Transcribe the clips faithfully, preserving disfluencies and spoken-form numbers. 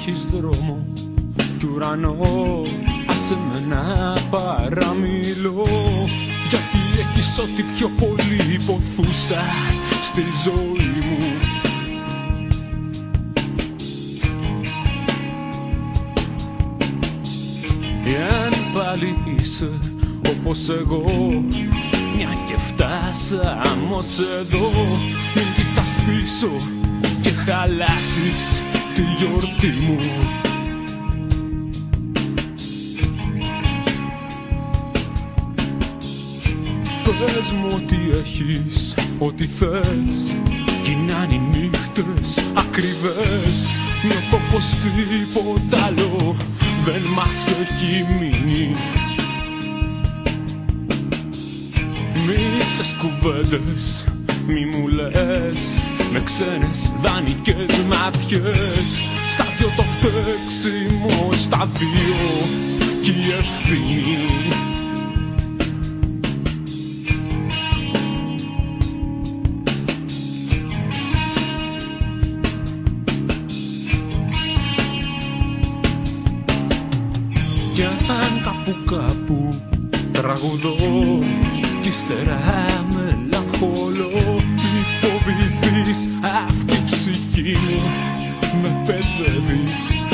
έχεις δρόμο κι ουρανό, άσε με να παραμιλώ, γιατί έχεις ό,τι πιο πολύ ποθούσα στη ζωή μου. Εάν πάλι είσαι όπως εγώ, μια και φτάσαμε ως εδώ, μην κοιτάς πίσω και χαλάσεις τη γιορτή μου. Πες μου ότι έχεις, ό,τι θες, γίναν οι νύχτες ακριβές, νιώθω πως τίποτα άλλο δεν μας έχει μείνει. Μισές κουβέντες μη μου λες, με ξένες δανεικές ματιές, στα δυο το φταίξιμο, στα δύο κι η ευθύνη. Κι αν κάπου κάπου τραγουδώ κι ύστερα μελαγχολώ, μη φοβηθείς, αυτή η ψυχή μου με παιδεύει.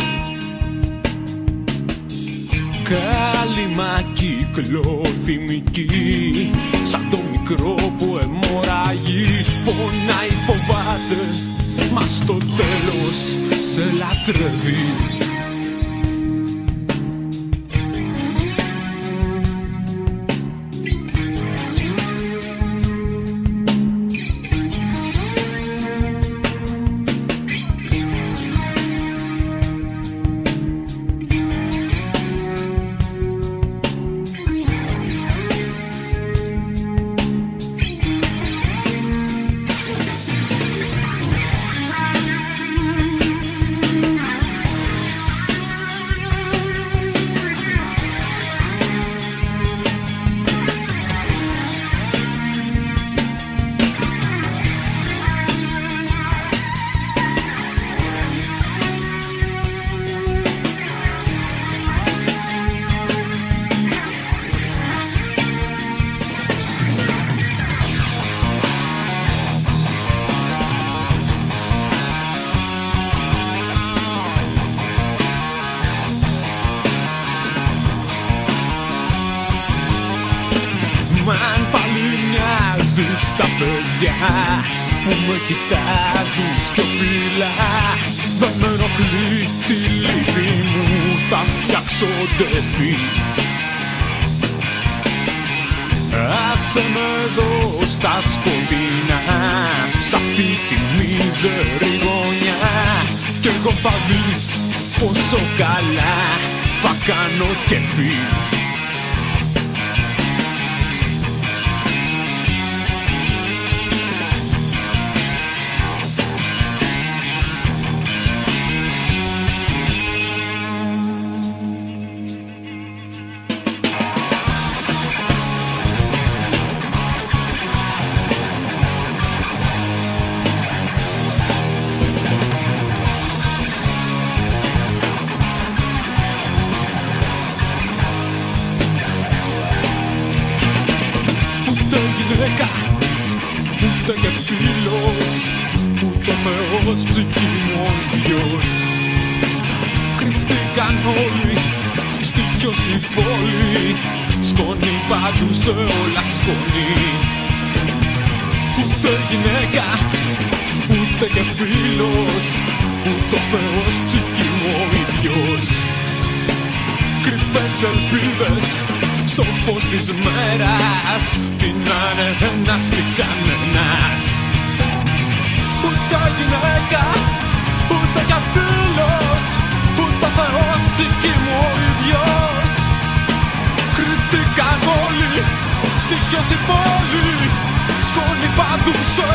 Κάλυμα κυκλοθυμική, σαν το μικρό που αιμορραγεί, πονάει, φοβάται, μα στο τέλος σε λατρεύει. Αν πάλι μοιάζεις στα παιδιά που με κοιτάζουν σιωπηλά, δεν με ενοχλεί τη λύπη μου, θα φτιάξω τέφη. Άσε με εδώ στα σκοτεινά, σ' αυτή τη μίζερη γωνιά, κι εγώ θα δεις πόσο καλά θα κάνω κέφι. Ούτε και φίλος, ούτε Θεός, ψυχή μου ο ίδιος. Κρυφτήκαν όλοι, στοιχειός η πόλη, σκόνη παντού σε όλα σκόνη. Ούτε γυναίκα, ούτε και φίλος, ούτε Θεός, ψυχή μου ο ίδιος. Κρυφές ελπίδες στο φως της μέρας, πεινάνε ένας τι κανένας. Ούτε γυναίκα, ούτε κι φίλος, ούτε Θεός, ψυχή μου ο ίδιος. Κρυφτήκαν όλοι, στοιχειός η πόλη, σκόνη παντού σε